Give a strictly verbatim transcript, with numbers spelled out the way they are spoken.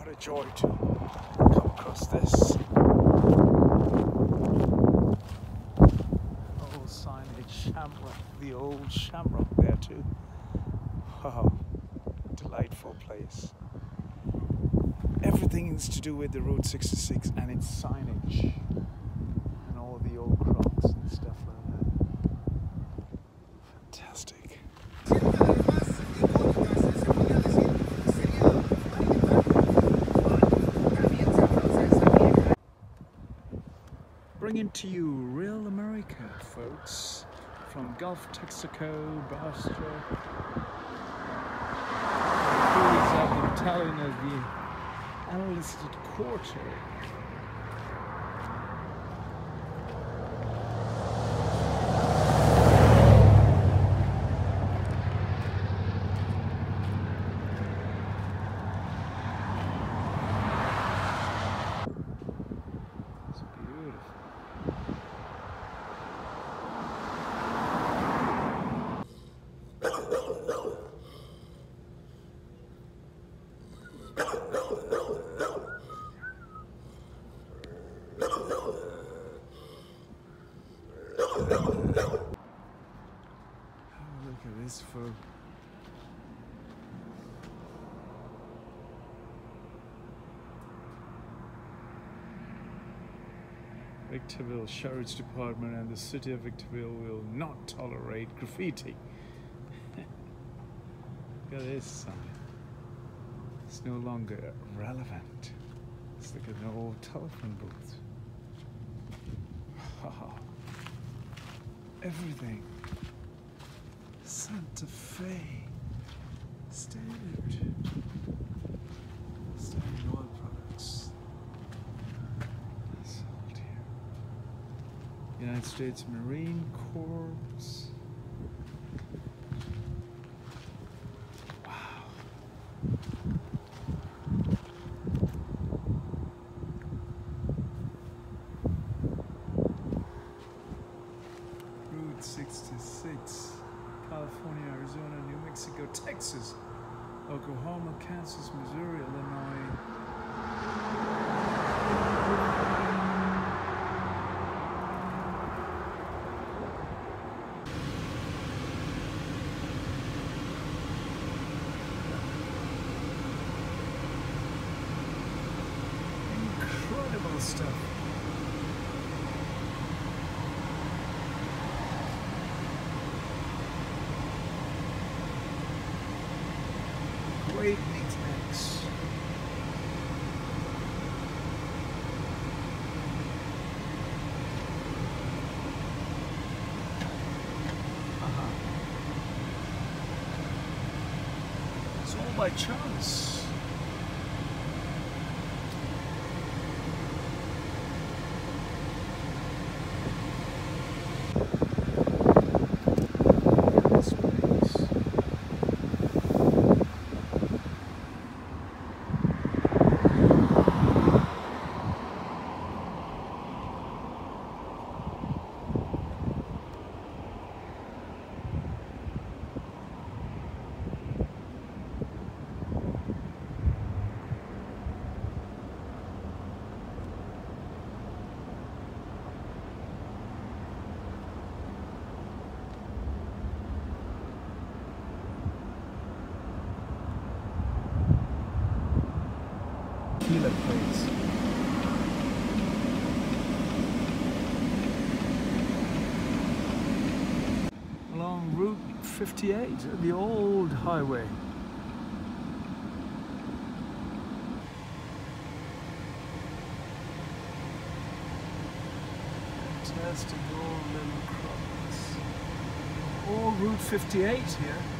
What a joy to come across this. Old signage, shamrock, the old shamrock there too. Oh, delightful place. Everything's to do with the Route sixty-six and its signage and all the old crocs and stuff like that. Fantastic. Bringing to you real America, folks, from Gulf Texaco, Barstow. Coolies of the battalion of the unlisted quarter. It's beautiful. Look at this folk. Victorville Sheriff's Department and the City of Victorville will not tolerate graffiti. Look at this sign. It's no longer relevant. It's like an old telephone booth. Everything. Santa Fe. Standard. Standard oil products. Sold here. United States Marine Corps. Wow. Route sixty-six. California, Arizona, New Mexico, Texas, Oklahoma, Kansas, Missouri, Illinois. Incredible stuff. Great mix. Uh-huh. It's all by chance. Tequila place. Along Route fifty-eight, the old highway. Fantastic old little crops. All Route fifty-eight here.